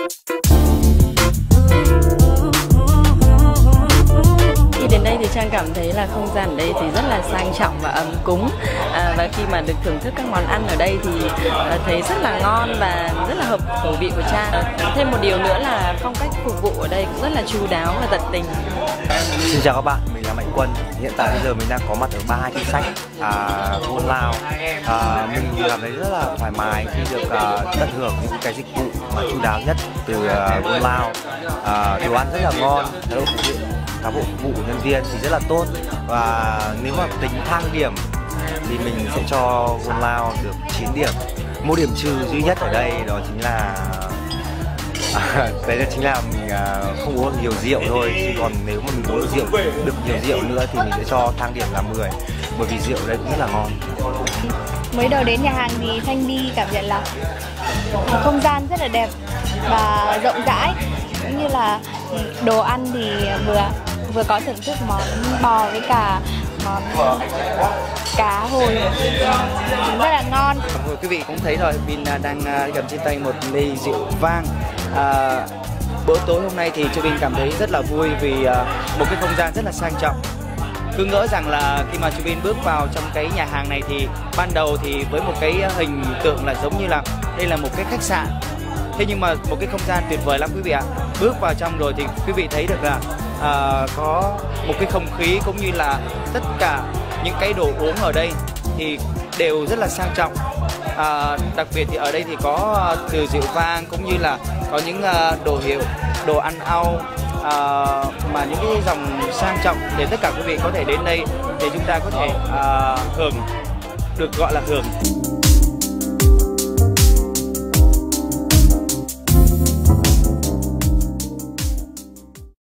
Khi đến đây thì Trang cảm thấy là không gian ở đây thì rất là sang trọng và ấm cúng, và khi mà được thưởng thức các món ăn ở đây thì thấy rất là ngon và rất là hợp khẩu vị của Trang. Thêm một điều nữa là phong cách phục vụ ở đây cũng rất là chu đáo và tận tình. Xin chào các bạn, mình là Mạnh Quân. Hiện tại bây giờ mình đang có mặt ở Ba Hai Chính Sách, Buôn Lao. Mình cảm thấy rất là thoải mái khi được tận hưởng những cái dịch vụ mà chu đáo nhất từ Buôn Lao. Đồ ăn rất là ngon, thái độ phục vụ của nhân viên thì rất là tốt. Và nếu mà tính thang điểm thì mình sẽ cho Buôn Lao được 9 điểm. Một điểm trừ duy nhất ở đây đó chính là đấy chính là mình không uống nhiều rượu thôi, chứ còn nếu mà mình uống rượu được nhiều rượu nữa thì mình sẽ cho thang điểm là 10, bởi vì rượu ở đây cũng rất là ngon. Mới đầu đến nhà hàng thì Thanh My cảm nhận là không gian rất là đẹp và rộng rãi, cũng như là đồ ăn thì vừa có thưởng thức món bò với cả món cá hồi rất là ngon. Quý vị cũng thấy rồi, Bin đang cầm trên tay một ly rượu vang. Bữa tối hôm nay thì Bin cảm thấy rất là vui vì một cái không gian rất là sang trọng. Cứ ngỡ rằng là khi mà Bin bước vào trong cái nhà hàng này thì ban đầu thì với một cái hình tượng là giống như là đây là một cái khách sạn. Thế nhưng mà một cái không gian tuyệt vời lắm quý vị ạ. Bước vào trong rồi thì quý vị thấy được là có một cái không khí cũng như là tất cả những cái đồ uống ở đây thì đều rất là sang trọng. Đặc biệt thì ở đây thì có từ rượu vang cũng như là có những đồ hiệu, đồ ăn Âu, mà những cái dòng sang trọng để tất cả quý vị có thể đến đây để chúng ta có thể hưởng, được gọi là hưởng.